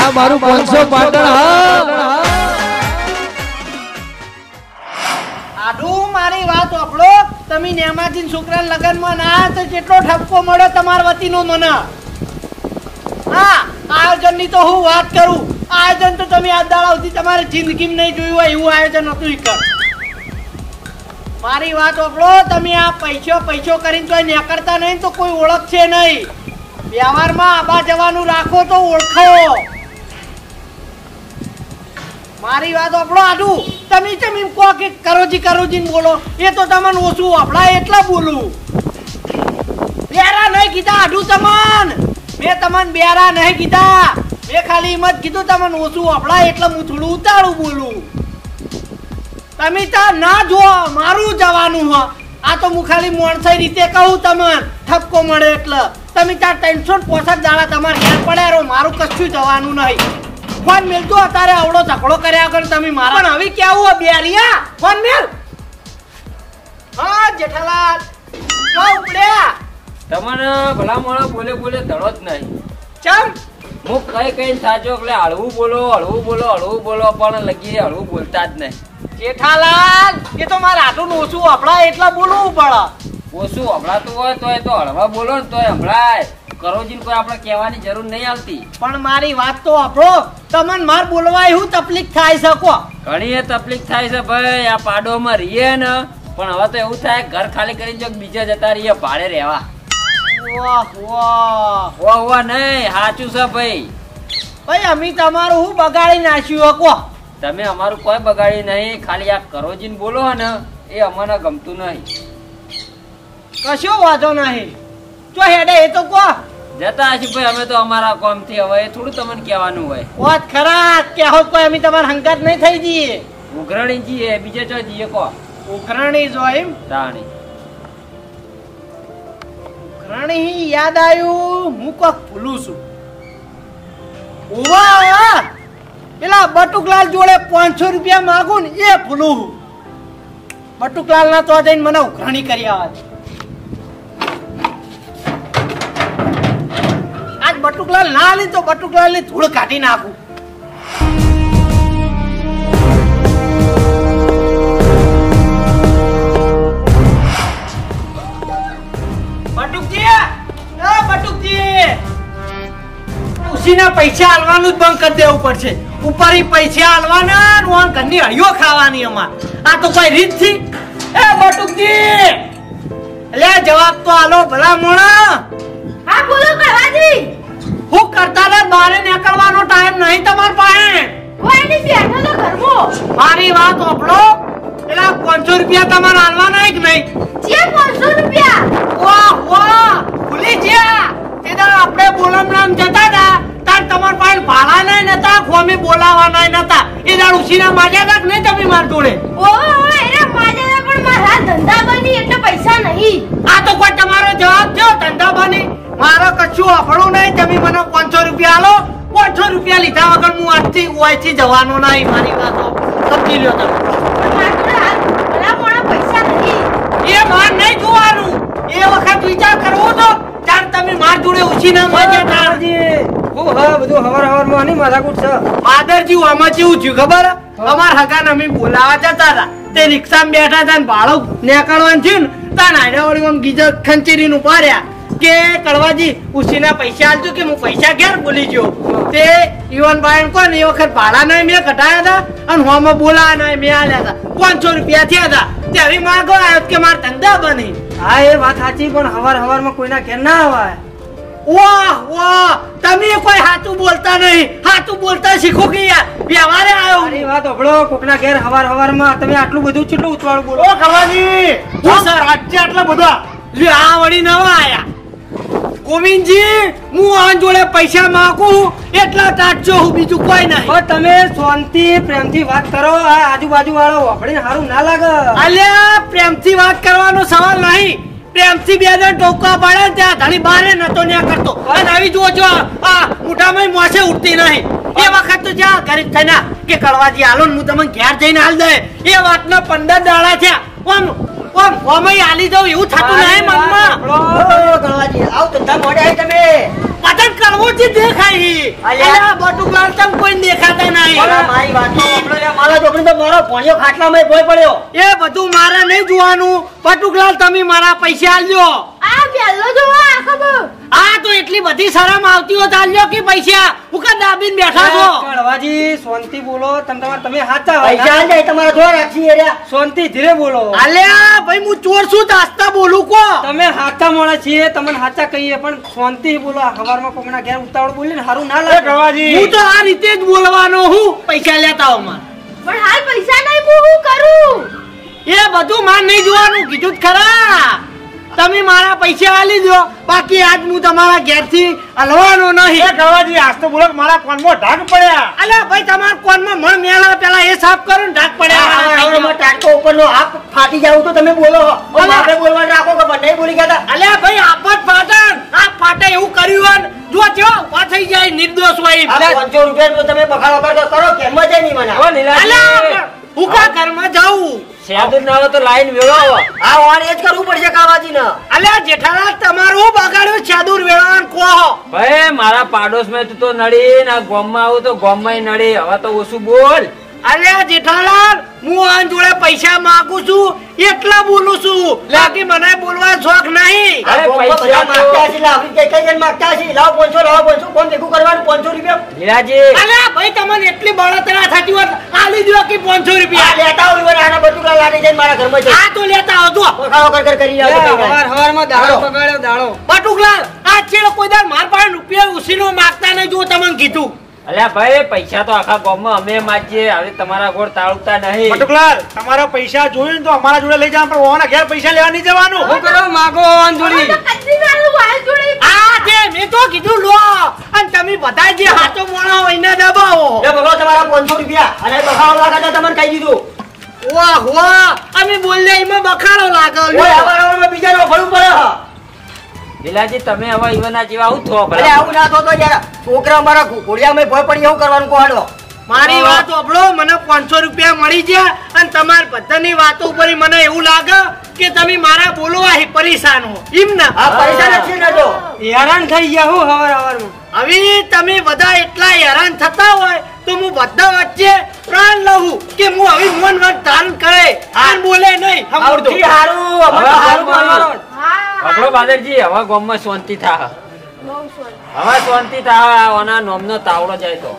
આ મારું 500 પાટણ હા આડુ મારી વાત સાંભળો તમે નેમાજી છોકરા લગનમાં ના તો કેટલો ઠપકો મળ્યો તમાર વતીનો મને હા આયોજન ની તો હું વાત કરું આયોજન તો તમે આ દાડા સુધી તમારી જિંદગીમાં નહીં જોયું હોય એવું આયોજન હતું ઈકર મારી વાત સાંભળો તમે આ પૈસો કરીને તો નીકળતા નહીં તો કોઈ ઓળખશે નહીં વ્યવહારમાં આબા જવાનું રાખો તો ઓળખો મારી વાત સાંભળો આડુ તમે કેમ એમ કહો કે કરોજી બોલો એ તો તમને ઓછું આપડા એટલા બોલું બેરા નહીં કીધા આડુ તમન મેં તમને બેરા નહીં કીધા મેં ખાલી એમ જ કીધું તમને ઓછું આપડા એટલે હું થોડું ઉતાળું બોલું તમે ત્યાં ના જો મારું જવાનું હો આ તો હું ખાલી મોણસાઈ રીતે કહું તમને ઠપકો મળે એટલે તમે ત્યાં 365 દાડા તમારે ઘેર પડ્યા રહો મારું કશું જવાનું નહીં ફોન મેલતો અત્યારે આવડો ઝઘડો કર્યા કર તમે મારા પણ હવે કેવું હો બેરિયા ફોન મેલ હા જેઠાલાલ જો ઉપડ્યા તમને ભલા મોણા બોલે ધડો જ નહીં ચમ હું કઈ સાચો એટલે હળવું બોલો પણ લગી હળવું બોલતા જ નહીં જેઠાલાલ એ તો મારા આટલું ઓછું હમણાં એટલા બોલવું પડે ઓછું હમણાં હોય તો એ તો હળવા બોલો ને તો હમણાં કરોજી કોઈ આપણે કહેવાની જરૂર નહીં આવતી પણ મારી વાત તો આપણો તમને માર બોલવા એવું તકલીફ થાય છે કો ઘણી તકલીફ થાય છે ભાઈ આ પાડોમાં રહીએ ને પણ હવે તો એવું થાય ઘર ખાલી કરીને જો બીજા જતા રહીએ ભાડે રહેવા વાહ નહીં સાચું છે ભાઈ અમે તમારું હું બગાડી નાખ્યું કો તમે અમારું કોઈ બગાડી નહીં ખાલી આ કરોજીને બોલો ને એ અમને ગમતું નહીં કશો વાંધો નહીં જો હેડે એ તો કો જતા હશે ભાઈ અમે તો અમારા કામ થી હવે થોડું તમને કહેવાનું હોય વાત ખરા કે હો કોઈ અમે તમાર હંગાત નહીં થઈ જઈએ ઉઘરાણી જઈએ બીજે ચો જઈએ કો ઉઘરાણી જો એમ તાણી ઉઘરાણી યાદ આવ્યું હું કોક ભૂલું છું ઓવા પેલા બટુકલાલ જોડે 500 રૂપિયા માંગુ ને એ ભૂલું બટુકલાલ ના તો જઈને મને ઉઘરાણી કરી આવે આજ બટુકલાલ ના લી તો બટુકલાલ ની ધૂળ કાઢી નાખું બટુકજી ઉસીના પૈસા આલવાનું જ બંધ કરી દેવું પડશે ઉપર પૈસા આલવાના ઘરની હળીઓ ખાવાની અમાર આ તો કોઈ રીત થી એ બટુકજી લે જવાબ તો આલો ભલા મોણા હા બોલો કવાજી હું કરતા ને બારે નીકળવાનો ટાઈમ નહીં તમાર પાસે કોઈ નહીં બેઠો તો ઘરમાં મારી વાત સાંભળો પેલા 500 રૂપિયા તમારે આલવાના જ નહીં જે 500 રૂપિયા વાહ ભૂલી ગયા તેદા આપણે બોલમણામ જતા હતા તાર તમાર પાસે ભાડા નહીં નતા ફોમી બોલાવાના નતા એ દાડ ઉસીના માજ્યા તક નહીં તમે માર જોડે ઓહો એરા માજે પણ મારા ધંધા બની એટલે પૈસા નહીં આ તો કોઈ તમારો જવાબ છે ધંધા બની મારો કશું અફળું નહીં તમે મને 500 રૂપિયા આલો 500 રૂપિયા લીધા વગર હું આજથી ઓયથી જવાનો નહીં મારી વાતો સમજી લ્યો તમે ભલા મોણા પૈસા નહીં એ માર નહીં જોવાનું એ વખત વિચાર કરવો તો ચાર તમે માર જોડે ઉછીના માજ્યા તારજી હું હા બધું હવાર માં ની માથાકૂટ છે માદરજી આમાં કેવું થયું ખબર અમાર હગાને અમે બોલાવા જતા હતા તે રિક્ષામાં બેઠા હતા ને ભાડો નીકળવાનું થયું ને તાન આડ્યા વળી આમ ગીજર ખંચેરીનું પાર્યા કે કડવાજી ઉસીના પૈસા આલજો કે હું પૈસા ઘેર બોલી ગયો તે યુવાનભાઈ કોણ એ વખત ભાડા નહીં મેં કઢાયા હતા અને હોમાં બોલાવા નહીં મેં આલ્યા હતા 500 રૂપિયા થયા હતા ત્યારે માગો આવ્યો કે મારા ધંધા બની હા એ વાત સાચી પણ હવાર માં કોઈના ઘેર ના આવાય વાહ તમે કોઈ હાચું બોલતા નહીં હાચું બોલતા શીખો કે યાર વ્યવહારે આવ્યો મારી વાત સાંભળો કોકના ઘેર હવાર માં તમે આટલું બધું કેટલું ઉતવાળું બોલો ઓ કવાજી હું સર આજે આટલા બધા લ્યો આ વળી નવા આયા ગોવિંદજી હું આ જોડે પૈસા માંગુ એટલા તાટજો હું બીજું કોઈ નહીં પણ તમે શાંતિ પ્રેમથી વાત કરો આ આજુબાજુ વાળો વાપડીને સારું ના લાગે અલ્યા પ્રેમથી વાત કરવાનો સવાલ નહીં પ્રેમથી બે જણ ટોકા પાડે ત્યાં ઘણી બારે નતો ન્યા કરતો અને આવી જોજો આ મુઠામાં મોસે ઉઠતી નહીં એ વખત તો જ્યાં ગરીબ થઈને કે કડવાજી હાલો ને હું તમને ઘેર જઈને હાલ દે એ વાતના 15 દાડા છે ઓમ ઓમય આલી દઉં એવું થતું નહીં મનમાં કડવાજી આવ ધંધા મોડે આવી તમે પતન કરવા કરોજી દેખાય. અલ્યા બટુકલાલ તમ કોઈ દેખાતા નહીં. મારી વાત તો સાંભળો લે. મારા છોકરી તો મારો ભણ્યો ખાટલામાં ભોય પડ્યો. એ બધું મારે નહીં જોવાનું. બટુકલાલ તમે મારા પૈસા આલજો. આ પેલો જોવો આ ખબર. આ તો એટલી બધી શરમ આવતી હોય તો આલજો કે પૈસા ઉકા દાબીને બેઠા છો. કડવાજી શાંતિ બોલો. તમે હાચા પૈસા આલ જાય તમારા જોર રાખી રે. શાંતિ ધીરે બોલો. અલ્યા ભાઈ હું ચોર છું તાસ્તા બોલું કો. તમે હાચા મોણા છીએ, તમને હાચા કહીએ પણ શાંતિ બોલો. હવારમાં કોકના ઘેર ઉતાવળ બોલી ને હારું ના લાગે. હું તો આ રીતે જ બોલવાનો હું. પૈસા લેતા હો માં. પણ હાલ પૈસા નહીં હું શું કરું? એ બધું માર નહીં જોવાનું કીધું જ ખરા. તમે મારા પૈસા આલી દો, બાકી આજ હું તમારા ઘેરથી હલવાનો નહીં. એ ગવાજી આજ તો બોલો મારા કોનમાં ઢાક પડ્યા. અલ્યા ભાઈ તમારા કોનમાં મણ મેલા પેલા એ સાફ કરો ને ઢાક પડ્યા. ટાટકો ઉપરનો હાથ ફાટી જાવ તો તમે બોલો. આપણે બોલવાનું રાખો કે નહીં બોલી ગયા. અલ્યા ભાઈ આપત ફાટણ આ ફાટે એવું કર્યું હોય ને, જો જો ઉભા થઈ જાય નિર્દોષ હોય. 500 રૂપિયા તો તમે બખાડો કરો કેમ જ નહીં મને. ઓ લીલાજી અલ્યા ઉકા ઘરમાં જાઉં. શેદુર ના હોય તો લાઈન વેળો. આ વાણ એ જ કરવું પડશે કાવાજી ને. અલ્યા જેઠાલાલ તમારું બગાડ્યું ચાદુર વેળાન કહો. ભાઈ મારા પાડોશમાં તું તો નડી ને આ ગામમાં આવું તો ગામમાં નડી. હવે તો ઓછું બોલ. અલ્યા જેઠાલાલ હું આ જોડે પૈસા માંગુ છું એટલા બોલું છું, બાકી મને બોલવા શોખ નહીં. અરે પૈસા માંગતા હશે, આપણે કઈ જણ માંગતા હશે. લાવ 500 કોણ ભેગું કરવાનું 500 રૂપિયા. લીલાજી અલ્યા ભાઈ તમને એટલી બળતરા થતી હોત આલી દો કે 500 રૂપિયા. લેતા હોય આના બટુકડા લાડી જઈને મારા ઘરમાં જઈ આ તો લેતા આવજો. બખાડો કર કરી હવારમાં દાડો બગાડ્યો દાડો. બટુકલાલ આ છેડો કોઈ દાડ માર પાસે રૂપિયા ઉસીનો માંગતા નહીં. જો તમને કીધું. અલ્યા ભાઈ પૈસા તો આખા ગામમાં અમે માજીએ. હવે તમારા ગોળ તાળુકતા નહીં. બટુકલાલ તમારા પૈસા જોઈને તો અમારા જોડે લઈ જાવ, પણ ઓના ઘેર પૈસા લેવા નહીં જવાનું. હું કરો માગો અંજોડી. તો કદી નાનું વાળ જોડે આ તે મેં તો કીધું લો. અને તમે બધા જે હાથો મોણા હોય ને દબાવો. એ બગડો તમારા 500 રૂપિયા અને બખાડો લાગે તમને કહી દીધું. વાહ વાહ અમે બોલ્યા એમાં બખાડો લાગે. ઓય અમારા બીજાનો ભરું પડે. લીલાજી તમે હવે ઈવના જેવા આવું થો. અરે આવું ના થતો યાર. છોકરા મારા ઘોડિયામાં ભોય પડી એવું કરવાનું કોહાડો. મારી વાત સાંભળો. મને 500 રૂપિયા મળી ગયા અને તમારી બધાની વાતો ઉપર મને એવું લાગે કે તમે મારા બોલવા પરેશાન હો. એમ ને? આ પરેશાન જ છે ને તો. હેરાન થઈ ગયા હું હવારમાં. હવે તમે બધા એટલા હેરાન થતા હોય તો હું બધા વચ્ચે પ્રાણ લઉં કે હું હવે મન વાત ધારણ કરે આન બોલે નહીં. સૌથી હારું અમે તો હારું કરવાનું. પકડો બાદરજી. હવે ગામમાં શાંતિ થા. બહુ સોન. હવે શાંતિ થા. ઓના નોમનો તાવડો જાય તો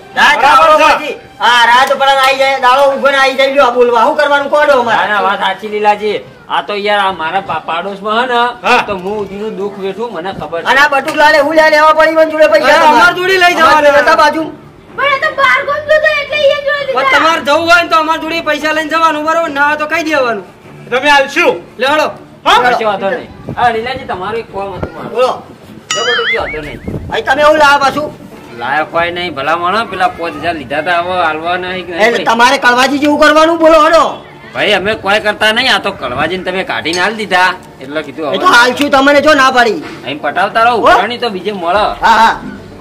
રાત પર આવી જાય દાડો ઉભો આવી જાય. લ્યો બોલવા શું કરવાનું કોડો અમારે. ના વાત સાચી લીલાજી. આ તો યાર આ મારા પાડોશમાં હે ને તો હું ઉધીનું દુઃખ વેઠું મને ખબર છે. અને આ બટુકલાલે હું લેવા પડી મને જોડે પૈસા અમાર જોડે લઈ જવાના બાજુ. પણ એ તો બાર ગોમ તો એટલે એ જોડે લીધા. તમારે જવું હોય તો અમાર જોડે પૈસા લઈને જવાનું બરોબર. ના તો કઈ દેવાનું. તમે આલશું લેડો. કશો વાંધો નહીં. હા લીલાજી તમારું એક કામ હતું મારું. બોલો જબરદસ્તી વાંધો નહીં. અહીં તમે એવું લાવા પાછું. લાયક હોય નહીં ભલા માણસ. પેલા 5000 લીધા હતા હવે હાલવા નહીં કે એટલે નહીં. તમારે કળવાજી જેવું કરવાનું બોલો હડો. ભાઈ અમે કોઈ કરતા નહીં. આ તો કળવાજીને તમે કાઢીને હાલ દીધા એટલે કીધું એ તો હવે હાલ છું તમને જો ના પાડી. અહીં પટાવતા રહો. ઉઘરાણી તો બીજે મળે. હા હા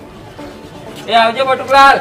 એ આવજો બટુકલાલ.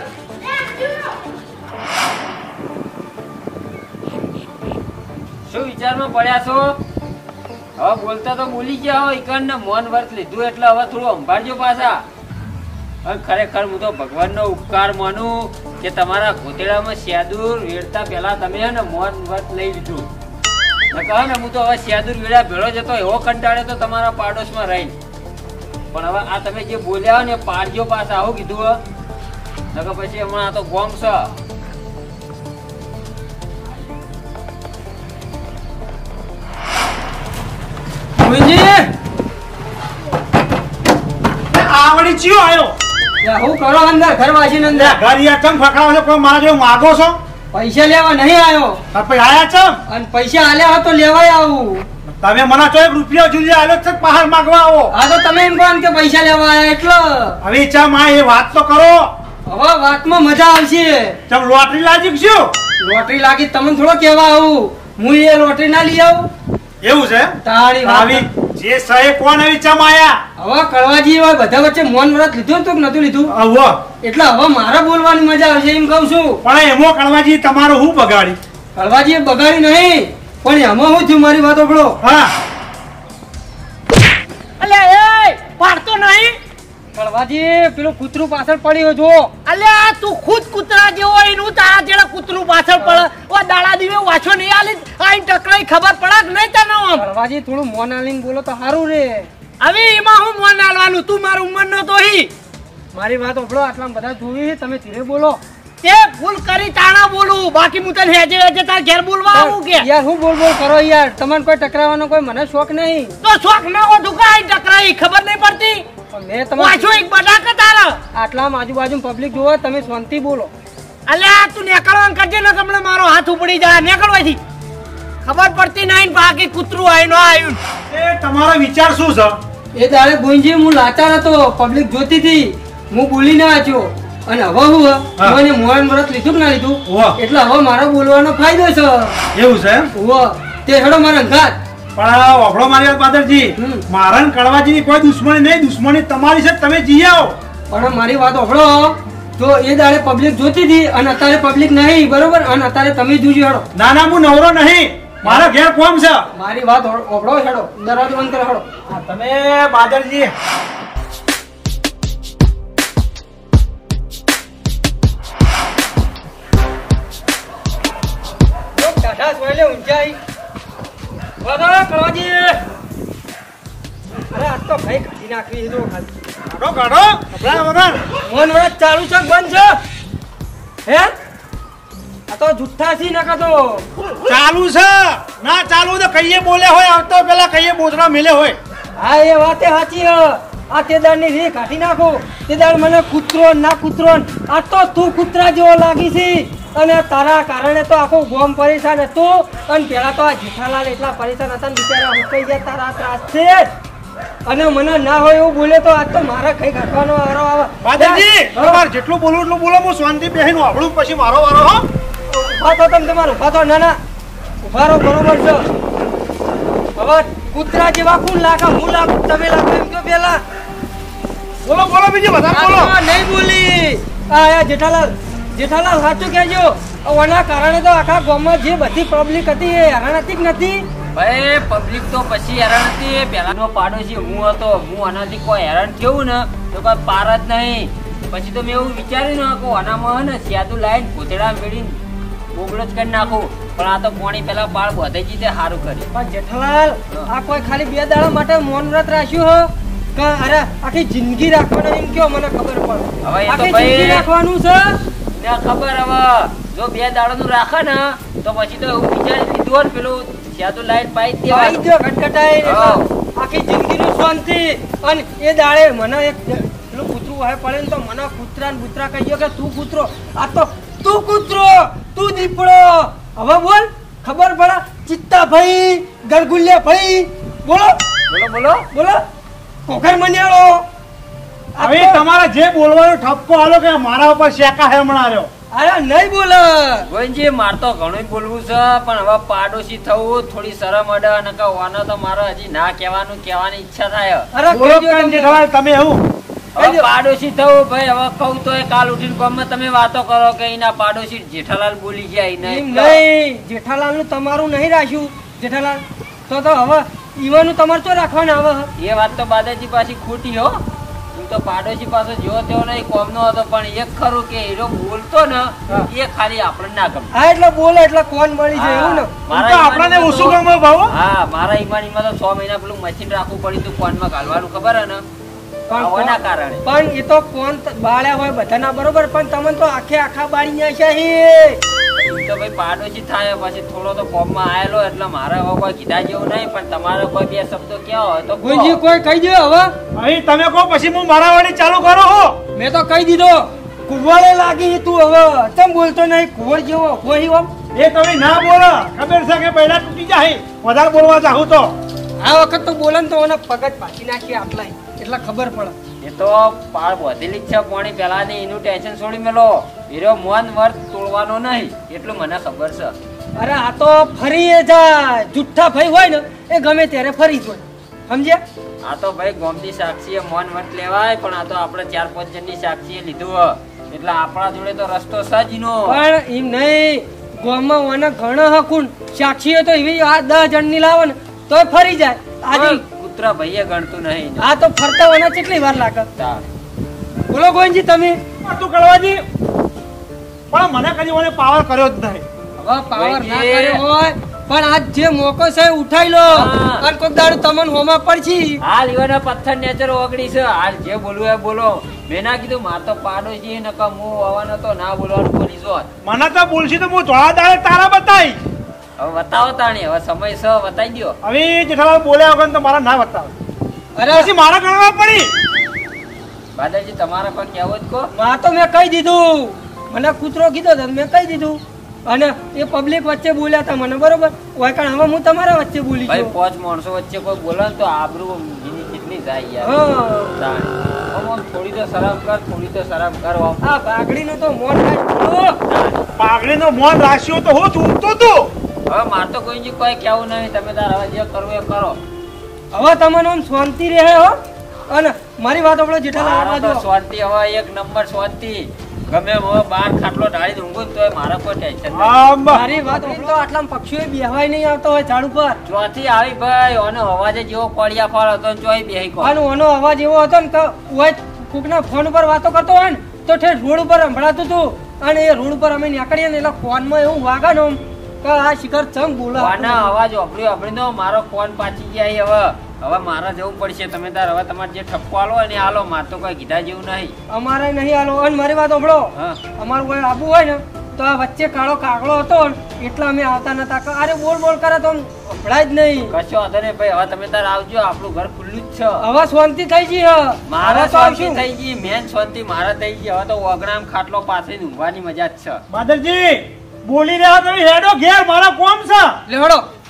શું વિચારમાં પડ્યા છો? હવે બોલતા તો બોલી ગયા હો. ઈકણ ને મન વર્ત લીધું એટલે હવે થોડું સંભાળજો પાછા. હવે ખરેખર હું તો ભગવાનનો ઉપકાર માનું કે તમારા ગોતેડામાં શેદુર વેડતા પહેલા તમે હે ને મન વર્ત લઈ લીધું. કહો ને હું તો હવે શેદુર વેડા ભેળો જતો એવો કંટાળે તો તમારા પાડોશમાં રહીને. પણ હવે આ તમે જે બોલ્યા હોય ને પાડજો પાછા આવું કીધું હો. નકર પછી હમણાં આ તો ગોમ છે. આવડી ચિયો આયો. હું કરો અંદર ઘરવાસી અંદર ઘર યાર ચમ ફકરાવો છો? કોઈ મારા જેવો માગો છો? પૈસા લેવા નહીં આવ્યો. પછી આયા ચમ? અને પૈસા આલ્યા હોય તો લેવાય આવું. તમે મને તો 1 રૂપિયો સુધી આલ્યો છે બહાર માંગવા આવો. આ તો તમે એમ કહો કે પૈસા લેવા આવ્યા એટલે. હવે ચમ આ એ વાત તો કરો. હવે વાતમાં મજા આવશે. ચમ લોટરી લાગી શું? લોટરી લાગી તમને થોડો કેવા આવું. હું એ લોટરી ના લઈ આવું. એવું છે? તારી આવી જે સહે કોણ આવી ચમ આયા? હવે કળવાજી હોય બધા વચ્ચે મૌન વ્રત લીધું તો નતું લીધું. આવો એટલે હવે મારા બોલવાની મજા આવશે એમ કહું છું. પણ એમો કણવાજી તમારો હું બગાડી? કળવાજી બગાડી નહીં પણ એમાં હું થયું મારી વાત સાંભળો. હા અલ્યા એ પાડતો નહીં. કળવાજી પેલું કૂતરું પાછળ પડ્યું જો. અલ્યા તું ખુદ કૂતરા જેવો એનું તારા જેડા કૂતરું પાછળ પડે ઓ દાડા દીવે વાછો નહીં આલી આઈ ટકરાઈ ખબર પડે કે નહીં તને આમ કળવાજી થોડું મોન આલીને બોલો તો સારું રે. હવે એમાં હું મોન આલવાનું તું મારું ઉંમરનો તો હી મારી વાત ઓભળો, આટલા બધા જોઈ તમે ધીરે બોલો. તે ભૂલ કરી તાણા બોલું બાકી હું તને હેજે હેજે તાર ઘેર બોલવા આવું કે યાર હું બોલ બોલ કરો યાર, તમને કોઈ ટકરાવાનો કોઈ મને શોખ નહીં. તો શોખ ના હો દુકાઈ ટકરાઈ ખબર નહીં પડતી મેં તમારે વાછો એક બટાકા તારા આટલામાં આજુબાજુ પબ્લિક જોવો, તમે શાંતિ બોલો. અલ્યા તું નેકળવાનું કરજે ને કમળે મારો હાથ ઉપડી જાય નેકળવાથી ખબર પડતી નહીં બાકી કૂતરું આવીને આવ્યું. એ તમારો વિચાર શું છે? એ દાડે ગોઈજી હું લાચાર હતો, પબ્લિક જોતી હતી, હું બોલી ના આચ્યો અને હવે હું મને મોહન વ્રત લીધું કે ના લીધું એટલે હવે મારો બોલવાનો ફાયદો છે. એવું છે? તે હેડો મારા ઘાત. પણ વાપડો મારી વાત બાદરજી, મારા ને કડવાજીની કોઈ દુશ્મની નહીં, દુશ્મની તમારી છે, તમે જી આવો. પણ મારી વાત ઓભળો, તો એ દાડે પબ્લિક જોતી હતી અને અત્યારે પબ્લિક નહીં, બરોબર, અને અત્યારે તમે જોજો હેડો. ના ના હું નવરો નહીં, મારા ઘેર કોમ છે. મારી વાત ઓભળો, હેડો દરવાજો બંધ કરો હેડો. તમે બાદરજી દાદા સોયલે ઊંચાઈ વાદો કળવાજી. અરે આજ તો ભાઈ કાઢી નાખવી તો ખાલી. કાઢો કાઢો કપડા વગર. મોહન વ્રત ચાલુ છે કે બંધ છે? હે આ તો જુઠ્ઠા છી નકા તો ચાલુ છે ના ચાલુ તો કઈએ બોલે હોય, આવતો પેલા કઈએ બોતરા મેલે હોય. હા એ વાતે સાચી હ. આ તેદાર ની રી કાઢી નાખો. તેદાર મને કૂતરો ના કૂતરો, આ તો તું કૂતરા જેવો લાગી છે અને તારા કારણે તો આખું ગોમ પરેશાન હતું અને પેલા તો આ જેઠાલાલ એટલા પરેશાન હતા ને બિચારા હુકાઈ ગયા તારા ત્રાસ છે અને મને ના હોય એવું બોલે તો આજ તો મારા કઈ કાઢવાનો વારો આવે. બાદરજી તમારે જેટલું બોલવું એટલું બોલો, હું શાંતિ બેહીને વાપડું પછી મારો વારો. હો ઉભા તો તમે તમારું ઉભા તો. ના ના ઉભા રહો, બરોબર છે. હવે કૂતરા જેવા કોણ લાગે? હું લાગુ તમે લાગો એમ તો પેલા બોલો બોલો બીજી વધારે બોલો. નહીં બોલી. આ જેઠાલાલ જેઠાલાલ સાચું કહેજો, ઓના કારણે તો આખા ગામમાં જે બધી પબ્લિક હતી એ હેરાન હતી કે નથી? ભાઈ પબ્લિક તો પછી હેરાન હતી. પેલાનો પાડોશી હું હતો, હું આનાથી કોઈ હેરાન થયું ને તો કોઈ પાર જ નહીં. પછી તો મેં એવું વિચાર્યું ને કે આનામાં ને સ્યાદું લાઈન ભૂતડા મેળીને બોગડો જ કરી નાખું, પણ આ તો પાણી પેલા પાળ બધે જ તે સારું કર્યું. પણ જેઠાલાલ આ કોઈ ખાલી 2 દાડા માટે મૌન વ્રત રાખ્યું હો કે અરે આખી જિંદગી રાખવાનું એમ કયો? મને ખબર પડે. હવે એ તો આખી ભાઈ જિંદગી રાખવાનું છે ને ખબર. હવે જો 2 દાડાનું રાખે ને તો પછી તો એવું વિચારી લીધું ને પેલું સ્યાદું લાઈન પાઈ જ ભાઈ દેવાનું. જો ખટખટાય આખી જિંદગીનું શાંતિ. અને એ દાડે મને એક પેલું કૂતરું વાહે પડે ને તો મને કૂતરા ને બૂતરા કહીયો કે તું કૂતરો, આ તો તું કૂતરો, તું દીપડો. હવે બોલ ખબર પડે. ચિત્તા ભાઈ, ગરગુલ્યા ભાઈ, બોલો બોલો બોલો બોલો. કોકર મન્યાળો. હવે તમારે જે બોલવાનો ઠપકો આલો કે મારા ઉપર શેકા હે હમણાં આવ્યો. અરે નહીં બોલે ગોવિંદજી, માર તો ઘણું બોલવું છે પણ હવે પાડોશી થવું થોડી શરમ અડે અને વાના તો મારે હજી ના કહેવાની ઈચ્છા થાય. અરે બોલો કહેજો કાન તમે. જેઠાલાલ તમે એવું હવે પાડોશી થવું ભાઈ, હવે કહું તો એ કાલ ઉઠીને ગામમાં તમે વાતો કરો કે એના પાડોશી જેઠાલાલ બોલી ગયા એમ એને. નહીં, જેઠાલાલ નું તમારું નહીં રાખ્યું. જેઠાલાલ તો હવે ઈવાનું તમારે તો રાખવાના આવે. એ વાત તો બાદાજી પાછી ખોટી હો. હું તો પાડોશી પાસે જો તેવો નહીં કોમનો હતો, પણ એક ખરું કે હીરો બોલતો ને એ ખાલી આપણને ના ગમે. હા એટલે બોલે એટલે કોણ મળી જાય એવું ને. તો આપણને ઓછું ગમે ભાવ. હા, મારા ઈમાનીમાં તો 6 મહિના પેલું મશીન રાખવું પડ્યું તું કોનમાં ઘાલવાનું, ખબર હે ને? આવવાના કારણે. પણ એ તો કોણ બાળ્યા હોય બધાના બરોબર, પણ તમને તો આખા બાળી નાખ્યા છે. તો ભાઈ પાડોશી થાય પછી થોડો તો કોમમાં આયેલો એટલે મારે હવે કોઈ કીધા જેવું નહીં, પણ તમારે કોઈ 2 શબ્દો કેવા હોય તો ગુંજી કોઈ કહી દે હવે. અહીં તમે કહો પછી હું મારા વાળી ચાલુ કરો હો. મેં તો કહી દીધો. કુંવળે લાગી તું હવે કેમ બોલતો નહીં? કુંવળ જેવો કોઈ આમ એ તમે ના બોલો, ખબર છે કે પહેલા તૂટી જાય, વધારે બોલવા ચાહું તો. આ વખત તો બોલે ને તો મને પગજ પાછી નાખી આટલા એટલે ખબર પડે. એ તો પાળ વધેલી જ છે પાણી પેલા ની, એનું ટેન્શન છોડી મેલો. હીરો મોન વર્ત તોડવાનો નહીં એટલું મને ખબર છે. અરે આ તો ફરી જાય. જુઠ્ઠા ભાઈ હોય ને એ ગમે ત્યારે ફરી જ હોય, સમજ્યા? આ તો ભાઈ ગોમની સાક્ષીએ મોન વર્ત લેવાય, પણ આ તો આપણે 4-5 જણની સાક્ષીએ લીધું હે. એટલે આપણા જોડે તો રસ્તો સજનો. પણ એમ નહીં, ગામમાં ઓના ઘણા હકુન સાક્ષીઓ તો એવી આ 10 જણની લાવો ને તો ફરી જાય. આજે કૂતરા ભાઈએ ગણતું નહીં. આ તો ફરતા ઓના કેટલી વાર લાગે. બોલો ગોવિંદજી તમે. તું કળવાજી પણ મને કદી મને પાવર કર્યો જ નહીં. હવે પાવર ના ગોવિંદજી. કર્યો હોય પણ આજ જે મોકો છે એ ઉઠાઈ લો. હા. અને કોક દાડો તમને હોમાં પડશે. હાલ ઈવાના પથ્થર નેચર ઓગળી છે. હાલ જે બોલવું એ બોલો. મેં ના કીધું માર તો પાડો છે નકા હું આવવાનો તો ના બોલવાનું બોલીશ હોત. મને તો બોલશી તો હું થોડા દાડે તારા બતાવી. હવે બતાવો તાણી હવે સમય છે બતાવી દ્યો. હવે જેઠાલાલ બોલ્યા વગર તો મારા ના બતાવે. અરે પછી મારા ગણવા પડી. બાદલજી તમારે કોઈ કહેવું જ કહો. માં તો મેં કહી દીધું. મને કૂતરો કીધો તો મેં કહી દીધું. અને એ પબ્લિક વચ્ચે બોલ્યા હતા મને બરોબર. હોય કારણ હવે હું તમારા વચ્ચે બોલી ભાઈ ગયો. 5 માણસો વચ્ચે કોઈ બોલે ને તો આબરૂ એની કેટલી જાય યાર. હા. તાણી. આમ થોડી તો શરમ કર થોડી તો શરમ કર આમ. આ બાગડીનો તો મોન થાય. પાઘડીનો મોન રાખ્યો તો હું ચૂંટતો તું. હવે માર તો કોઈ કોઈ કહેવું નહીં. તમે તાર હવે જે કરવું એ કરો. હવે તમને આમ શાંતિ રહે હો. અને મારી વાત આપણો જેઠાલાલ મારા આવવા તો દો. શાંતિ હવે એક નંબર શાંતિ. ગમે હવે બાર ખાટલો ઢાળી ઊંઘું ને તોય મારા કોઈ ટેન્શન નહીં. આમ મારી વાત આપણો તો આટલા પક્ષીઓ બેહવાય નહીં આવતો હોય ઝાડ ઉપર. ચોથી આવી ભાઈ ઓનો અવાજે જેવો કોળિયા ફળ હતો ને ચોય બેહી કો. અને ઓનો અવાજ એવો હતો ને કે હોય કોકના ફોન ઉપર વાતો કરતો હોય ને તો ઠેઠ રોડ ઉપર સંભળાતું હતું. અને એ રોડ ઉપર અમે નીકળીએ ને એટલે ફોનમાં એવું વાગે ને આમ કે આ શિખર ચમ બોલા. કોના અવાજ ઓપડી નો મારો ફોન પાછી ગયા હવે. હવે મારા જવું પડશે. તમે તાર હવે તમારે જે ઠપકો આલો હોય ને એ આલો. માર તો કોઈ કીધા જેવું નહીં. અમારે નહીં આલો. અને મારી વાત સાંભળો. હા અમારું કોઈ આબુ હોય ને તો આ વચ્ચે કાળો કાગડો હતો ને એટલે અમે આવતા નતા. કે અરે બોલ બોલ કરે તો આમ સંભળાય જ નહીં. કશો વાંધો નહીં ભાઈ. હવે તમે તાર આવજો. આપણું ઘર ખુલ્લું જ છે. હવે શાંતિ થઈ ગઈ હ. મારા હવે તો શાંતિ આવશું. થઈ ગઈ. મેન શાંતિ મારા થઈ ગઈ. હવે તો ઓગણામ ખાટલો પાસે ઊંઘવાની મજા જ છે. બાદરજી બોલી રહ્યા તમે હેડો ઘેર મારા કોમ છે. લે હળો.